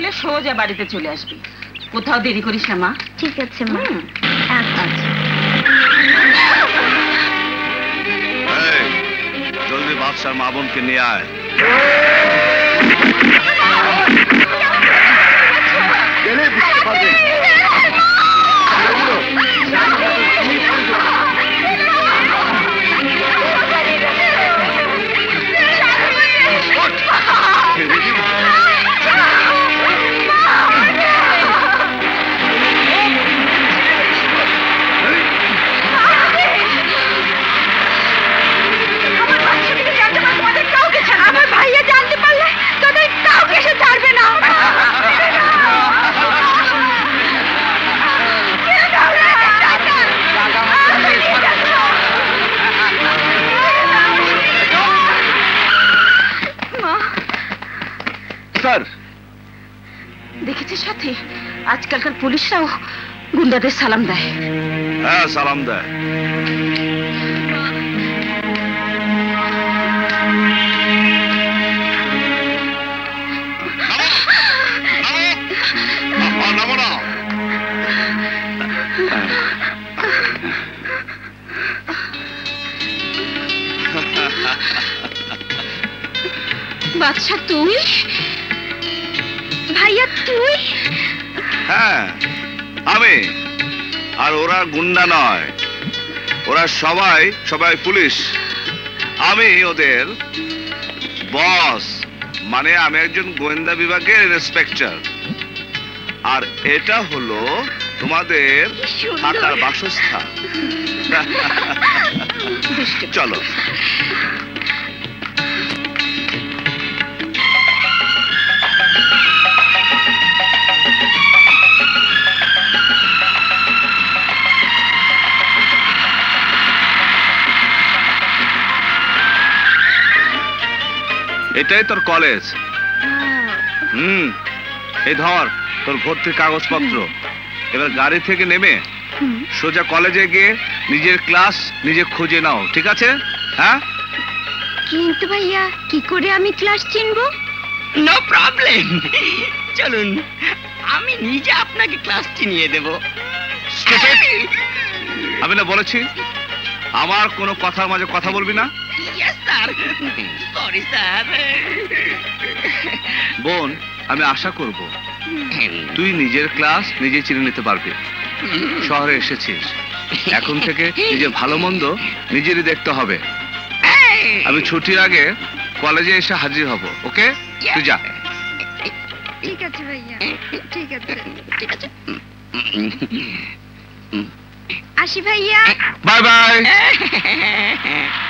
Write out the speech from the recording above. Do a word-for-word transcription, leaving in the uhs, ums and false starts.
সোজা বাড়িতে চলে আসবি, কোথাও দেরি করিস না মা। ঠিক আছে মা। আচ্ছা জলদি বাদশার মা বোনকে নিয়ে আয়। বুঝতে পারবে দেখেছিস সাথে আজকালকার পুলিশরাও গুন্ডাদের সালাম দেয়। হ্যাঁ সালাম দেয়। বাদশা তুই? ভাইয়া তুই? হ্যাঁ আমি। আর ওরা গুন্ডা নয়, ওরা সবাই সবাই পুলিশ। আমি ওদের বস, মানে আমি একজন গোয়েন্দা বিভাগের ইন্সপেক্টর। আর এটা হলো তোমাদের থাকার বাসস্থান। চলো। এটাই তোর কলেজ। হুম, এই ধর তোর ভর্তির কাগজপত্র। এবার গাড়ি থেকে নেমে সোজা কলেজে গিয়ে নিজের ক্লাস নিজে খুঁজে নাও, ঠিক আছে? হ্যাঁ। কিন্তু ভাইয়া কি করে আমি ক্লাস চিনবো? নো প্রবলেম, চলুন আমি নিজে আপনাকে ক্লাস চিনিয়ে দেব। আমি না বলেছি আমার কোনো কথার মাঝে কথা বলবি না? Yes sir. Sorry sir. বোন, আমি আশা করব তুই নিজের ক্লাস নিজে চিনে নিতে পারবি। শহরে এসেছিস, এখন থেকে নিজের ভালো মন্দ নিজেরই দেখতে হবে। আমি ছুটির আগে কলেজে এসে হাজির হব, ওকে? তুই যা। ঠিক আছে ভাইয়া, ঠিক আছে ঠিক আছে। আসি ভাইয়া। Bye by.